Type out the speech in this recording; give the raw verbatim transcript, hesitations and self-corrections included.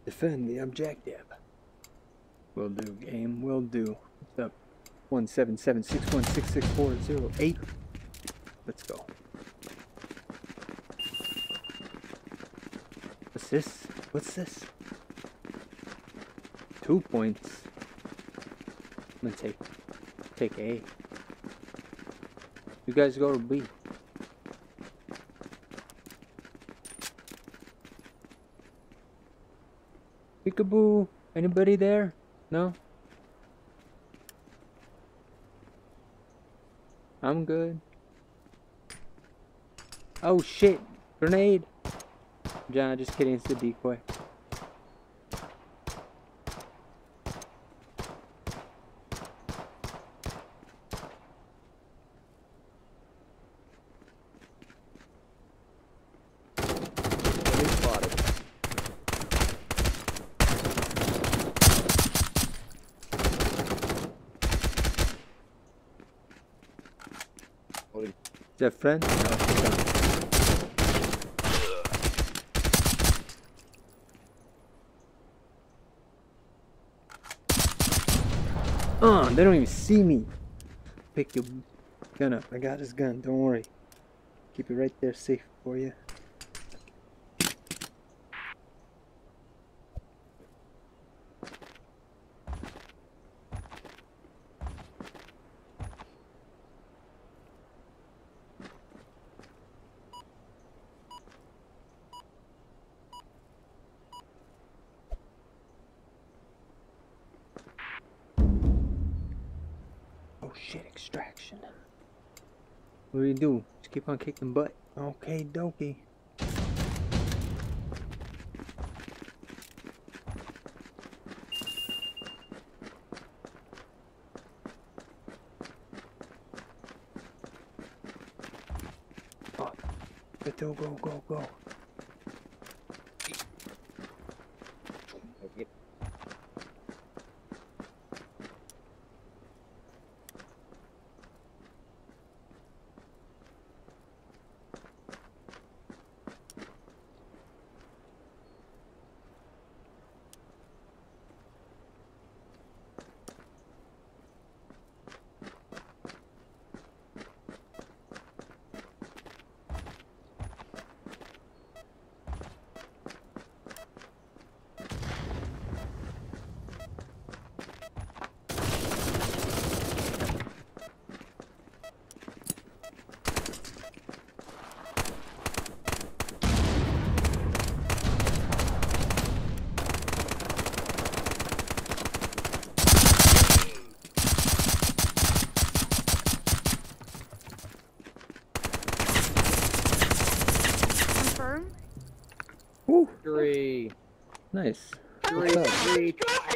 Defend the objective. Will do, game. Will do. What's up? One seven seven six one six six four zero eight. Let's go. What's this? What's this? Two points. I'm gonna take take A. You guys go to B. Peekaboo. Anybody there? No? I'm good. Oh shit! Grenade! John, just kidding, it's the decoy. Is that friend? No, uh, they don't even see me. Pick your gun up. I got his gun. Don't worry. Keep it right there safe for you. Oh shit, extraction. What do you do? Just keep on kicking butt. Okay, dokie. Oh, go, go, go, go. Woo. Three. Nice. Three. Three.